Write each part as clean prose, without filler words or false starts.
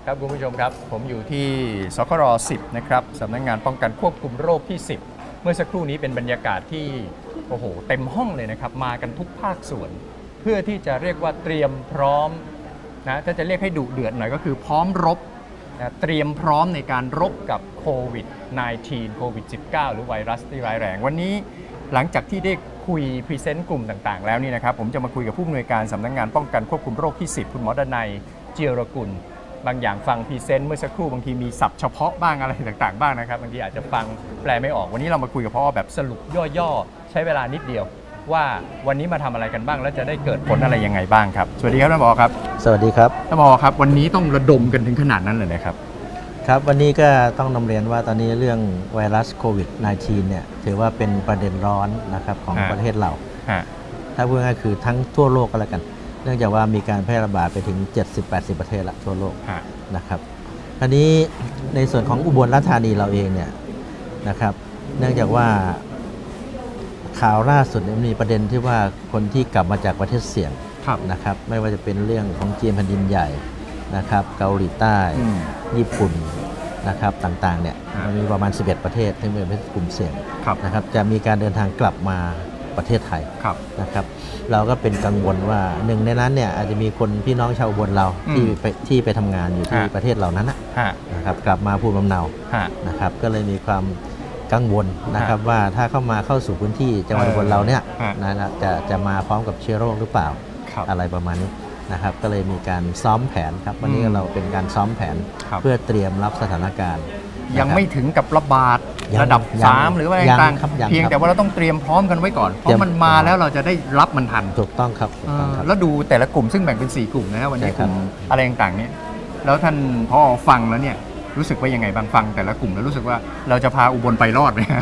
ครับคุณผู้ชมครับผมอยู่ที่สคร10นะครับสำนักงานป้องกันควบคุมโรคที่10เมื่อสักครู่นี้เป็นบรรยากาศที่โอ้โหเต็มห้องเลยนะครับมากันทุกภาคส่วนเพื่อที่จะเรียกว่าเตรียมพร้อมนะถ้าจะเรียกให้ดุเดือดหน่อยก็คือพร้อมรบนะเตรียมพร้อมในการรบกับโควิด -19 โควิด -19 หรือไวรัสที่ร้ายแรงวันนี้หลังจากที่ได้คุยพรีเซนต์กลุ่มต่างๆแล้วนี่นะครับผมจะมาคุยกับผู้อำนวยการสำนักงานป้องกันควบคุมโรคที่10คุณหมอดนัยเจียรกุลบางอย่างฟังพรีเซนต์เมื่อสักครู่บางทีมีศัพท์เฉพาะบ้างอะไรต่างๆบ้างนะครับบางทีอาจจะฟังแปลไม่ออกวันนี้เรามาคุยกับพ่อแบบสรุปย่อๆใช้เวลานิดเดียวว่าวันนี้มาทำอะไรกันบ้างแล้วจะได้เกิดผลอะไรยังไงบ้างครับสวัสดีครับท่านผอครับสวัสดีครับท่านผอครับวันนี้ต้องระดมกันถึงขนาดนั้นเลยนะครับครับวันนี้ก็ต้องนำเรียนว่าตอนนี้เรื่องไวรัสโควิด -19 เนี่ยถือว่าเป็นประเด็นร้อนนะครับของประเทศเราถ้าพูดง่ายๆคือทั้งทั่วโลกก็แล้วกันเนื่องจากว่ามีการแพร่ระบาดไปถึง 70-80 ประเทศละทั่วโลกนะครับคราวนี้ในส่วนของอุบลราชธานีเราเองเนี่ยนะครับเนื่องจากว่าข่าวล่าสุดมีประเด็นที่ว่าคนที่กลับมาจากประเทศเสี่ยงนะครับไม่ว่าจะเป็นเรื่องของจีนแผ่นดินใหญ่นะครับเกาหลีใต้ญี่ปุ่นนะครับต่างๆเนี่ยมันมีประมาณ11ประเทศที่เป็นกลุ่มเสี่ยงนะครับจะมีการเดินทางกลับมาประเทศไทยนะครับเราก็เป็นกังวลว่าหนึ่งในนั้นเนี่ยอาจจะมีคนพี่น้องชาวอุบลเราที่ไปทำงานอยู่ที่ประเทศเหล่านั้นนะครับกลับมาภูมิลำเนานะครับก็เลยมีความกังวลนะครับว่าถ้าเข้าสู่พื้นที่จังหวัดอุบลเราเนี่ยนะจะมาพร้อมกับเชื้อโรคหรือเปล่าอะไรประมาณนี้นะครับก็เลยมีการซ้อมแผนครับวันนี้เราเป็นการซ้อมแผนเพื่อเตรียมรับสถานการณ์ยังไม่ถึงกับระบาดระดับ3หรือว่าต่างๆเพียงแต่ว่าเราต้องเตรียมพร้อมกันไว้ก่อนเพราะมันมาแล้วเราจะได้รับมันทันถูกต้องครับแล้วดูแต่ละกลุ่มซึ่งแบ่งเป็น4กลุ่มนะวันนี้กลุ่มอะไรต่างๆนี้แล้วท่านพอฟังแล้วเนี่ยรู้สึกว่ายังไงบางฟังแต่ละกลุ่มแล้วรู้สึกว่าเราจะพาอุบลไปรอดไหม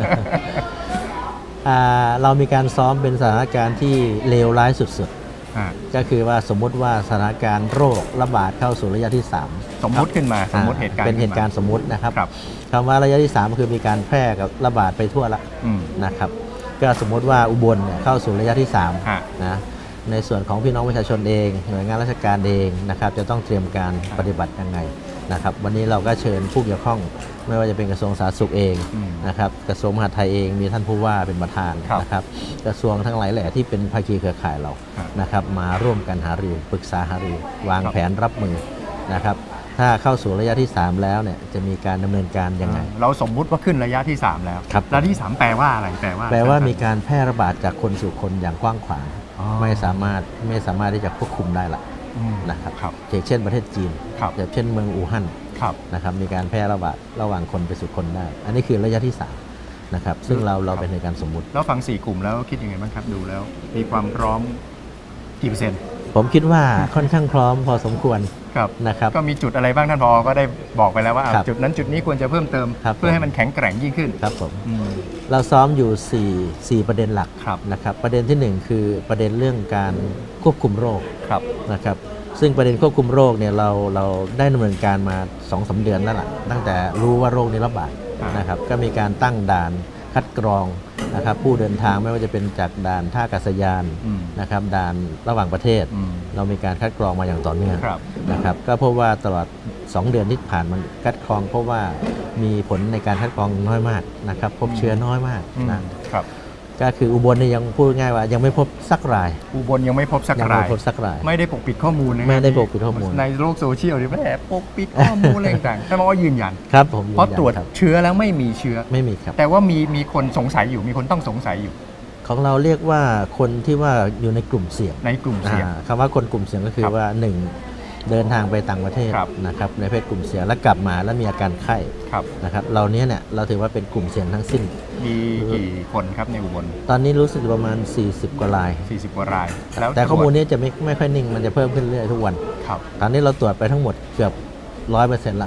เรามีการซ้อมเป็นสถานการณ์ที่เลวร้ายสุดๆก็คือว่าสมมุติว่าสถานการณ์โรคระบาดเข้าสู่ระยะที่3 สมมุติขึ้นมาสมมติเหตุการณ์เป็นเหตุการณ์สมมุตินะครับคำว่าระยะที่3คือมีการแพร่กับระบาดไปทั่วละนะครับก็สมมติว่าอุบลเข้าสู่ระยะที่3นะในส่วนของพี่น้องประชาชนเองหน่วยงานราชการเองนะครับจะต้องเตรียมการปฏิบัติยังไงนะครับวันนี้เราก็เชิญผู้เกี่ยวข้องไม่ว่าจะเป็นกระทรวงสาธารณสุขเองนะครับกระทรวงมหาดไทยเองมีท่านผู้ว่าเป็นประธานนะครับกระทรวงทั้งหลายแหล่ที่เป็นภาคีเครือข่ายเรานะครับมาร่วมกันหารือปรึกษาหารือวางแผนรับมือนะครับถ้าเข้าสู่ระยะที่3แล้วเนี่ยจะมีการดำเนินการยังไงเราสมมุติว่าขึ้นระยะที่3แล้วระยะที่3แปลว่าอะไรแปลว่ามีการแพร่ระบาดจากคนสู่คนอย่างกว้างขวางไม่สามารถที่จะควบคุมได้ละนะครับอย่างเช่นประเทศจีนอย่างเช่นเมืองอู่ฮั่นนะครับมีการแพร่ระบาดระหว่างคนไปสู่คนได้อันนี้คือระยะที่3นะครับซึ่งเราเป็นในการสมมุติแล้วฟัง4กลุ่มแล้วคิดยังไงบ้างครับดูแล้วมีความพร้อมกี่เปอร์เซ็นต์ผมคิดว่าค่อนข้างพร้อมพอสมควรนะครับก็มีจุดอะไรบ้างท่านผอก็ได้บอกไปแล้วว่าจุดนั้นจุดนี้ควรจะเพิ่มเติมเพื่อให้มันแข็งแกร่งยิ่งขึ้นครับผมเราซ้อมอยู่4ประเด็นหลักนะครับประเด็นที่1คือประเด็นเรื่องการควบคุมโรคนะครับซึ่งประเด็นควบคุมโรคเนี่ยเราได้ดำเนินการมา 2-3 เดือนแล้วล่ะตั้งแต่รู้ว่าโรคนี้ระบาดนะครับก็มีการตั้งด่านคัดกรองนะครับผู้เดินทางไม่ว่าจะเป็นจากด่านท่าอากาศยานนะครับด่านระหว่างประเทศเรามีการคัดกรองมาอย่างต่อเนื่องนะครับก็พบว่าตลอด2 เดือนที่ผ่านมันคัดกรองเพราะว่ามีผลในการคัดกรองน้อยมากนะครับพบเชื้อน้อยมากนะครับก็คืออุบลเนี่ยยังพูดง่ายว่ายังไม่พบสักรายอุบลยังไม่พบสักรายไม่ได้ปกปิดข้อมูลนะไม่ได้ปกปิดข้อมูลในโลกโซเชียลหรือแม้ปกปิดข้อมูลอะไรต่างๆท่านบอกว่ายืนยันครับผมเพราะตรวจเชื้อแล้วไม่มีเชื้อไม่มีครับแต่ว่ามีคนสงสัยอยู่มีคนต้องสงสัยอยู่ของเราเรียกว่าคนที่ว่าอยู่ในกลุ่มเสี่ยงคำว่าคนกลุ่มเสี่ยงก็คือว่า1เดินทางไปต่างประเทศนะครับในเพศกลุ่มเสี่ยงแล้วกลับมาแล้วมีอาการไข้นะครับเราเนี้ยเนี่ยเราถือว่าเป็นกลุ่มเสี่ยงทั้งสิ้นมีกี่คนครับในอุบลตอนนี้รู้สึกประมาณ40 กว่ารายแล้วแต่ข้อมูลนี้จะไม่ค่อยนิ่งมันจะเพิ่มขึ้นเรื่อยทุกวันตอนนี้เราตรวจไปทั้งหมดเกือบ 100% ละ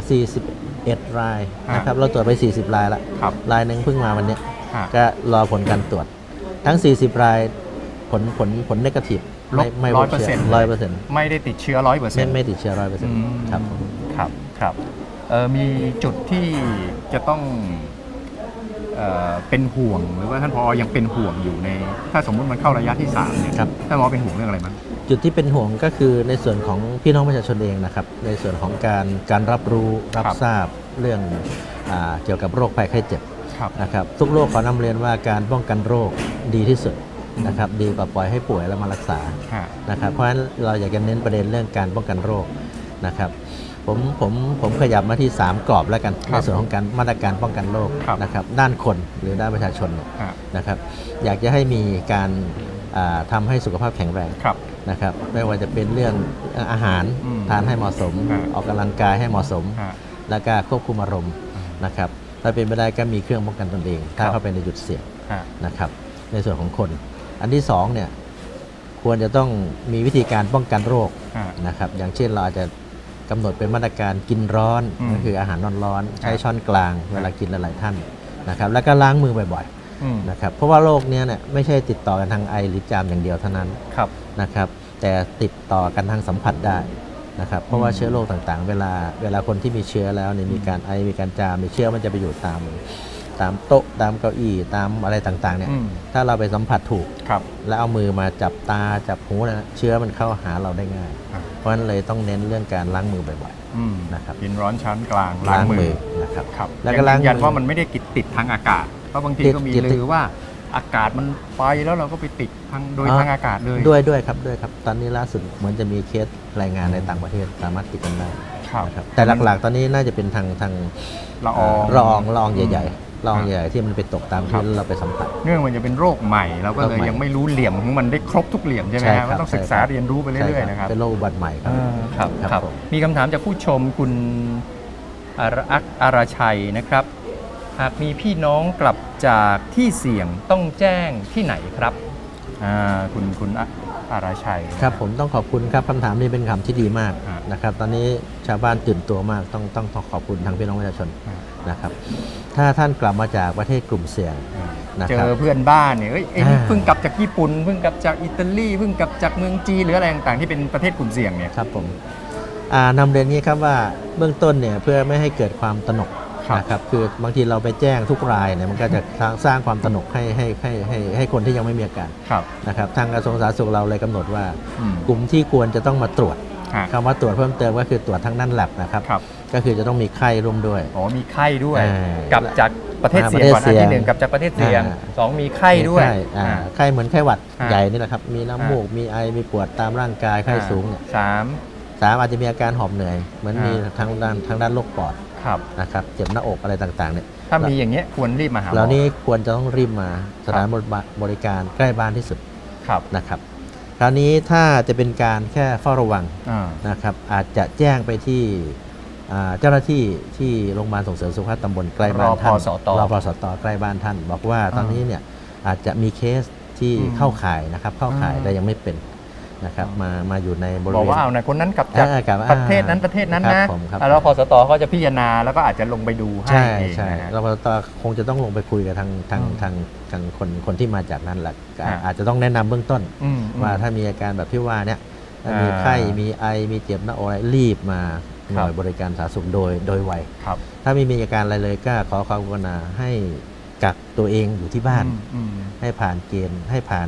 41 รายนะครับเราตรวจไป40 รายละรายนึงเพิ่งมาวันนี้ก็รอผลการตรวจทั้ง40 รายผลเนกาทีฟไม่100% ไม่ได้ติดเชื้อ 100% ไม่ติดเชื้อ 100% ครับมีจุดที่จะต้องเป็นห่วงหรือว่าท่านผอยังเป็นห่วงอยู่ในถ้าสมมุติมันเข้าระยะที่3เนี่ยท่านผอเป็นห่วงเรื่องอะไรบ้างจุดที่เป็นห่วงก็คือในส่วนของพี่น้องประชาชนเองนะครับในส่วนของการรับรู้รับทราบเรื่องเกี่ยวกับโรคภัยไข้เจ็บนะครับทุกโรคขอนำเรียนว่าการป้องกันโรคดีที่สุดนะครับดีกว่าปล่อยให้ป่วยแล้วมารักษานะครับเพราะฉะนั้นเราอยากจะเน้นประเด็นเรื่องการป้องกันโรคนะครับผมขยับมาที่3กรอบแล้วกันในส่วนของการมาตรการป้องกันโรคนะครับด้านคนหรือด้านประชาชนนะครับอยากจะให้มีการทำให้สุขภาพแข็งแรงนะครับไม่ว่าจะเป็นเรื่องอาหารทานให้เหมาะสมออกกำลังกายให้เหมาะสมแล้วก็ควบคุมอารมณ์นะครับถ้าเป็นไปได้ก็มีเครื่องป้องกันตนเองถ้าเข้าไปในจุดเสี่ยงนะครับในส่วนของคนอันที่2เนี่ยควรจะต้องมีวิธีการป้องกันโรคนะครับอย่างเช่นเราอาจจะกำหนดเป็นมาตรการกินร้อนก็คืออาหารร้อนๆใช้ช้อนกลางเวลากินหลายๆท่านนะครับแล้วก็ล้างมือบ่อยๆนะครับเพราะว่าโรคนี้เนี่ยไม่ใช่ติดต่อกันทางไอหรือจามอย่างเดียวเท่านั้นนะครับแต่ติดต่อกันทางสัมผัสได้นะครับเพราะว่าเชื้อโรคต่างๆเวลาคนที่มีเชื้อแล้วเนี่ยมีการไอมีการจามเชื้อมันจะไปอยู่ตามโต๊ะตามเก้าอี้ตามอะไรต่างๆเนี่ยถ้าเราไปสัมผัสถูกแล้วเอามือมาจับตาจับหูนะเชื้อมันเข้าหาเราได้ง่ายเพราะฉะนั้นเลยต้องเน้นเรื่องการล้างมือบ่อยๆนะครับกินร้อนชั้นกลางล้างมือนะครับแล้วก็ล้างยันว่ามันไม่ได้ติดทางอากาศเพราะบางทีก็มีลือว่าอากาศมันไปแล้วเราก็ไปติดโดยทางอากาศเลยด้วยครับตอนนี้ล่าสุดเหมือนจะมีเคสรายงานในต่างประเทศสามารถติดกันได้ครับแต่หลักๆตอนนี้น่าจะเป็นทางละอองใหญ่ๆละอองใหญ่ที่มันไปตกตามพื้นเราไปสัมผัสเนื่องมันจะเป็นโรคใหม่เราก็เลยยังไม่รู้เหลี่ยมของมันได้ครบทุกเหลี่ยมใช่ไหมครับต้องศึกษาเรียนรู้ไปเรื่อยๆนะครับเป็นโรคอุบัติใหม่ครับมีคำถามจากผู้ชมคุณอารชัยนะครับหากมีพี่น้องกลับจากที่เสี่ยงต้องแจ้งที่ไหนครับคุณอารชัยครับผมต้องขอบคุณครับคำถามนี้เป็นคำที่ดีมากนะครับตอนนี้ชาวบ้านตื่นตัวมากต้องขอบคุณทางพี่น้องประชาชนนะครับถ้าท่านกลับมาจากประเทศกลุ่มเสี่ยงเจอเพื่อนบ้านเนี่ยเพิ่งกลับจากญี่ปุ่นเพิ่งกลับจากอิตาลีเพิ่งกลับจากเมืองจีนหรืออะไรต่างๆที่เป็นประเทศกลุ่มเสี่ยงเนี่ยครับผมนำเรียนนี้ครับว่าเบื้องต้นเนี่ยเพื่อไม่ให้เกิดความตระหนกนะครับคือบางทีเราไปแจ้งทุกรายเนี่ยมันก็จะสร้างความตระหนกให้คนที่ยังไม่มีอาการนะครับทางกระทรวงสาธารณสุขเราเลยกำหนดว่ากลุ่มที่ควรจะต้องมาตรวจคำว่าตรวจเพิ่มเติมก็คือตรวจทั้งด้านแลบนะครับก็คือจะต้องมีไข้ร่วมด้วยมีไข้ด้วยกลับจากประเทศเสี่ยงก่อนอันที่1กลับจากประเทศเสี่ยง2มีไข้ด้วยไข้เหมือนไข้หวัดใหญ่นี่แหละครับมีน้ำมูกมีไอมีปวดตามร่างกายไข้สูงเนี่ย3อาจจะมีอาการหอบเหนื่อยเหมือนมีทางด้านโรคปอดนะครับเจ็บหน้าอกอะไรต่างๆเนี่ยถ้ามีอย่างเงี้ยควรรีบมาหาหมอเรานี่ควรจะต้องรีบมาสถานบริการใกล้บ้านที่สุดนะครับคราวนี้ถ้าจะเป็นการแค่เฝ้าระวังนะครับอาจจะแจ้งไปที่เจ้าหน้าที่ที่โรงพยาบาลส่งเสริมสุขภาพตำบลใกล้บ้านท่านรพสตใกล้บ้านท่านบอกว่าตอนนี้เนี่ยอาจจะมีเคสที่เข้าข่ายนะครับเข้าข่ายแต่ยังไม่เป็นนะครับมาอยู่ในบริเวณบอกว่าเอาคนนั้นกลับจากประเทศนั้นนะแล้วพสตเขาจะพิจารณาแล้วก็อาจจะลงไปดูให้ใช่รพสตคงจะต้องลงไปคุยกับทางคนที่มาจากนั้นแหละอาจจะต้องแนะนำเบื้องต้นว่าถ้ามีอาการแบบที่ว่าเนี่ยมีไข้มีไอมีเจ็บหน้าอกรีบมาหน่วยบริการสาธารณสุขโดยไวถ้าไม่มีอาการอะไรเลยก็ขอความกรุณาให้กักตัวเองอยู่ที่บ้านให้ผ่านเกณฑ์ให้ผ่าน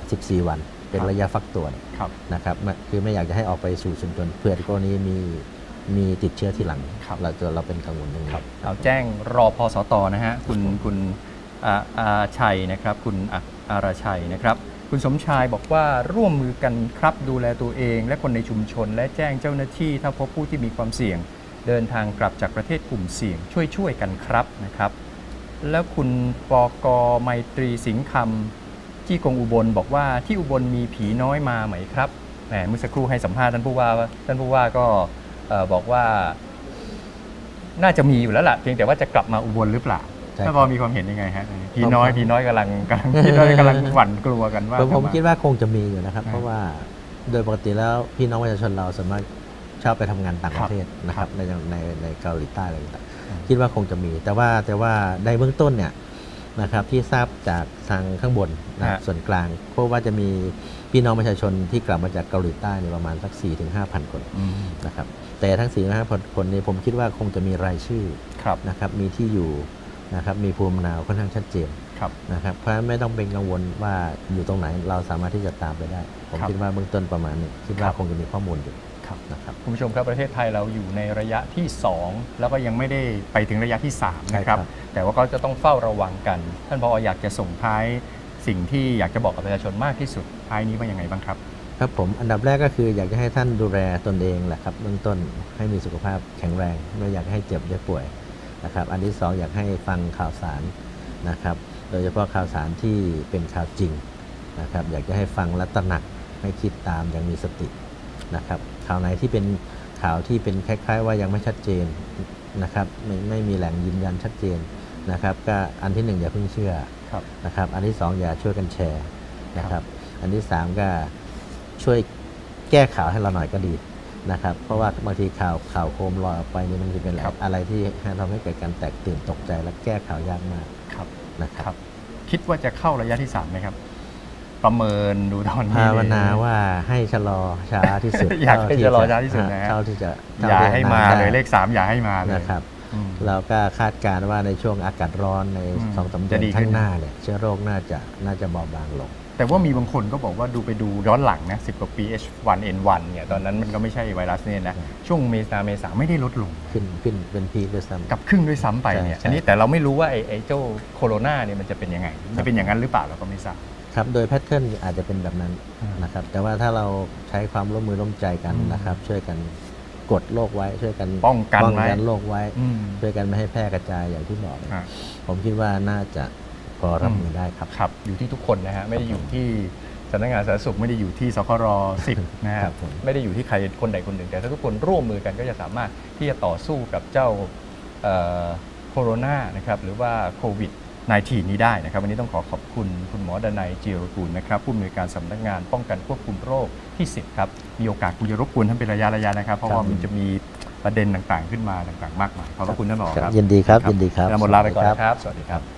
14 วันเป็นระยะฟักตัวนะครับคือไม่อยากจะให้ออกไปสู่ชุมชนเพื่อกรณีมีติดเชื้อที่หลังเราเป็นกังวลตรงนี้เราแจ้งรพสตนะฮะคุณชัยนะครับคุณอารชัยนะครับคุณสมชายบอกว่าร่วมมือกันครับดูแลตัวเองและคนในชุมชนและแจ้งเจ้าหน้าที่ถ้าพบผู้ที่มีความเสี่ยงเดินทางกลับจากประเทศกลุ่มเสี่ยงช่วยกันครับนะครับแล้วคุณปกไมตรีสิงห์คำที่กงอุบลบอกว่าที่อุบลมีผีน้อยมาไหมครับแหมเมื่อสักครู่ให้สัมภาษณ์ท่านผู้ว่าก็บอกว่าน่าจะมีอยู่แล้วล่ะเพียงแต่ว่าจะกลับมาอุบลหรือเปล่าถ้าพอมีความเห็นยังไงฮะผีน้อยกำลังหวั่นกลัวกันว่าผมคิดว่าคงจะมีอยู่นะครับเพราะว่าโดยปกติแล้วพี่น้องประชาชนเราสามารถชอบไปทำงานต่างประเทศนะครับในเกาหลีใต้อะไรต่างๆคิดว่าคงจะมีแต่ว่าในเบื้องต้นเนี่ยนะครับที่ทราบจากทางข้างบนนะส่วนกลางเพราะว่าจะมีพี่น้องประชาชนที่กลับมาจากเกาหลีใต้ประมาณสัก 4-5,000 คนนะครับแต่ทั้ง 4-5,000 คนนี้ผมคิดว่าคงจะมีรายชื่อนะครับมีที่อยู่นะครับมีภูมิลำเนาค่อนข้างชัดเจนนะครับเพราะฉะนั้นไม่ต้องเป็นกังวลว่าอยู่ตรงไหนเราสามารถที่จะตามไปได้ผมคิดว่าเบื้องต้นประมาณนี้คิดว่าคงจะมีข้อมูลอยู่นะครับคุณผู้ชมครับประเทศไทยเราอยู่ในระยะที่ 2 แล้วก็ยังไม่ได้ไปถึงระยะที่ 3 นะครับแต่ว่าก็จะต้องเฝ้าระวังกันท่านผอ.อยากจะส่งท้ายสิ่งที่อยากจะบอกกับประชาชนมากที่สุดท้ายนี้ว่ายังไงบ้างครับครับผมอันดับแรกก็คืออยากจะให้ท่านดูแลตนเองแหละครับเบื้องต้นให้มีสุขภาพแข็งแรงไม่อยากให้เจ็บได้ป่วยนะครับอันที่2อยากให้ฟังข่าวสารนะครับโดยเฉพาะข่าวสารที่เป็นข่าวจริงนะครับอยากจะให้ฟังและตระหนักให้คิดตามอย่างมีสตินะครับข่าวไหนที่เป็นข่าวที่เป็นคล้ายๆว่ายังไม่ชัดเจนนะครับไม่มีแหล่งยืนยันชัดเจนนะครับก็อันที่1อย่าเพิ่งเชื่อนะครับอันที่2อย่าช่วยกันแชร์นะครับอันที่3ก็ช่วยแก้ข่าวให้เราหน่อยก็ดีนะครับเพราะว่าบางทีข่าวโคมลอยออกไปนี่มันจะเป็นอะไรที่ทำให้เกิดการแตกตื่นตกใจและแก้ข่าวยากมากนะครับคิดว่าจะเข้าระยะที่3ไหมครับประเมินดูตอนนี้ภาวนาว่าให้ชะลอช้าที่สุดอยากให้ชะลอช้าที่สุดนะเท่าที่จะอย่าให้มาเลยเลข3อย่าให้มาเลยนะครับเราก็คาดการณ์ว่าในช่วงอากาศร้อนใน2-3 เดือนข้างหน้าเนี่ยเชื้อโรคน่าจะเบาบางลงแต่ว่ามีบางคนก็บอกว่าไปดูย้อนหลังนะ10 กว่าปี H1N1 เนี่ยตอนนั้นมันก็ไม่ใช่ไวรัสเนี่ยนะช่วงเมษาไม่ได้ลดลงขึ้นเป็นพีคด้วยซ้ำกับครึ่งด้วยซ้ำไปเนี่ยอันนี้แต่เราไม่รู้ว่าไอ้เจ้าโคโรนาเนี่ยมันจะเป็นยังไงจะเป็นอย่างนั้นหรือเปล่าเราก็ไม่ทราบครับโดยแพทเทิร์นอาจจะเป็นแบบนั้นนะครับแต่ว่าถ้าเราใช้ความร่วมมือร่วมใจกันนะครับช่วยกันกดโรคไว้ช่วยกันป้องกันโรคไว้ช่วยกันไม่ให้แพร่กระจายอย่างที่บอกผมคิดว่าน่าจะพอรับมือได้ครับอยู่ที่ทุกคนนะฮะไม่ได้อยู่ที่สำนักงานสาธารณสุขไม่ได้อยู่ที่สคร10นะฮะไม่ได้อยู่ที่ใครคนใดคนหนึ่งแต่ถ้าทุกคนร่วมมือกันก็จะสามารถที่จะต่อสู้กับเจ้าโคโรนานะครับหรือว่าโควิด-19 นี้ได้นะครับวันนี้ต้องขอบคุณคุณหมอดนัย จีรกูลนะครับผู้อำนวยการสำนักงานป้องกันควบคุมโรคที่10ครับมีโอกาสคุณจะรบกวนท่านเป็นระยะนะครับเพราะว่ามันจะมีประเด็นต่างๆขึ้นมาต่างๆมากมายขอบคุณท่านหมอครับยินดีครับหมดลาไปก่อนครับสวัสดีครับ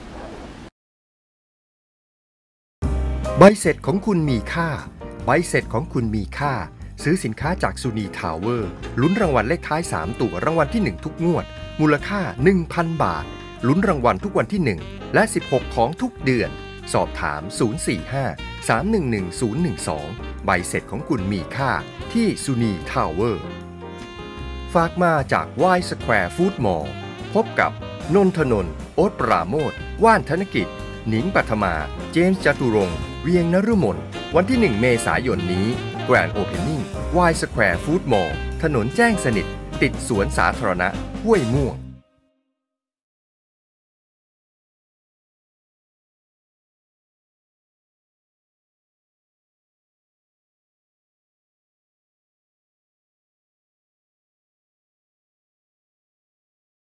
ใบเสร็จของคุณมีค่าใบเสร็จของคุณมีค่าซื้อสินค้าจากซูนีทาวเวอร์ลุ้นรางวัลเลขท้าย3ตัวรางวัลที่1ทุกงวดมูลค่า 1,000 บาทลุ้นรางวัลทุกวันที่1และ16ของทุกเดือนสอบถาม 045-311-012 ใบเสร็จของคุณมีค่าที่ซูนีทาวเวอร์ฝากมาจาก Y Square Food Mall พบกับนนทนนท์โอ๊ตปราโมทย์ว่านธนกิจหนิงปัทมาเจมส์จตุรงค์เวียงนฤมลวันที่1เมษายนนี้ Grand Opening Y Square Food Mall ถนนแจ้งสนิทติดสวนสาธารณะห้วยม่วง